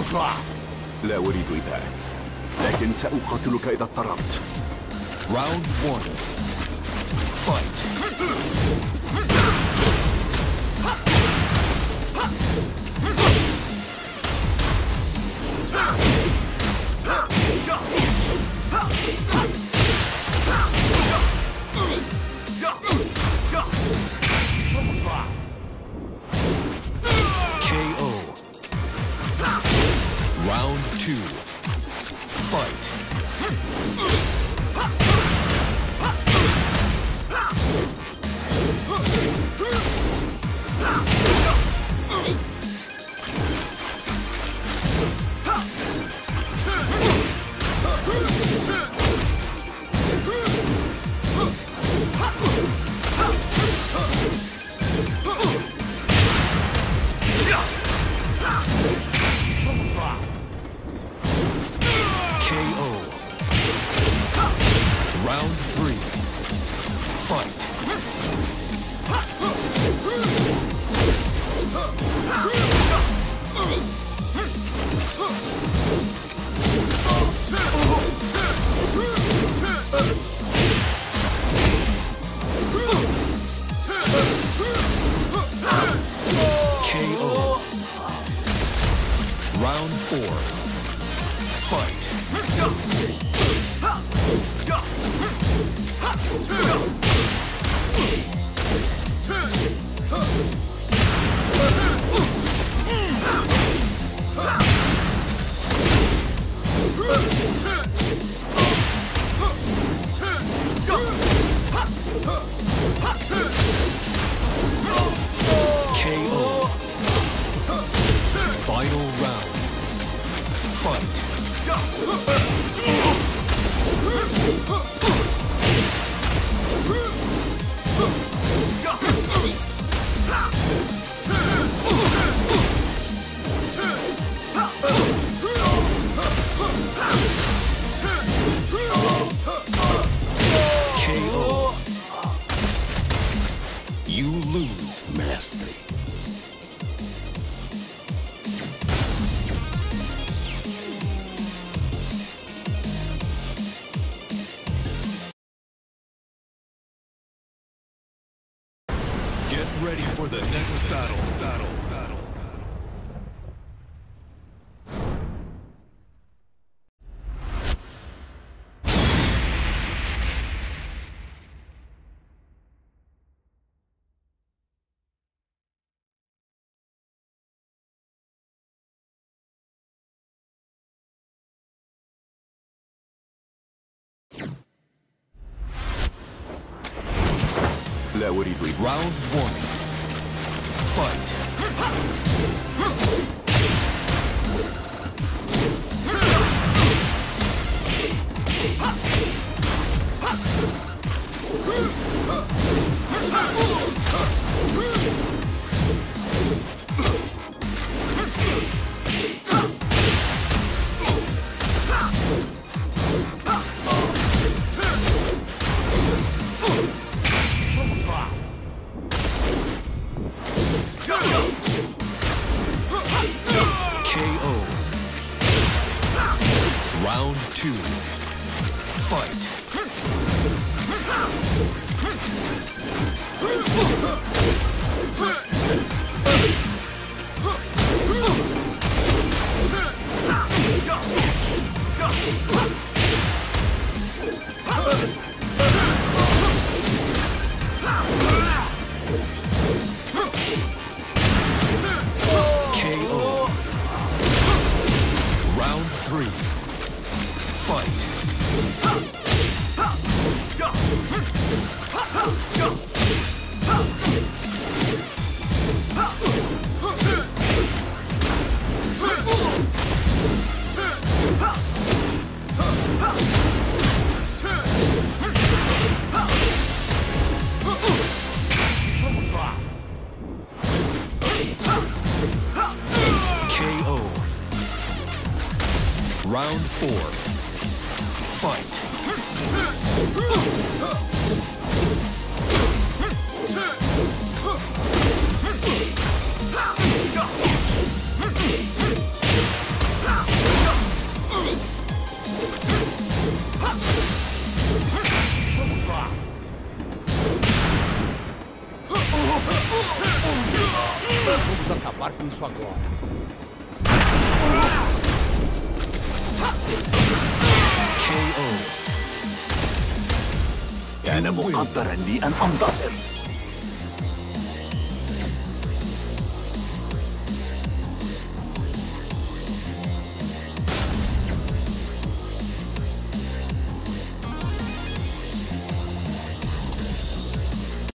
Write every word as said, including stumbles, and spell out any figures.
لا أريد ذلك، لكن سأقاتلك إذا اضطررت. Round one. Fight. K O. Round two. Fight. K O. Round three. Fight. K O. Round four. Fight. K O. Final round. Fight. K O. You lose, Mastery. Get ready for the next battle. Battle. Battle. لا أريد ذلك. Round one. Fight. K O. Round two. Fight. K O. Round three. Fight. K O. Round four. Fight. isso agora. كان مقدرا لي أن أنتصر.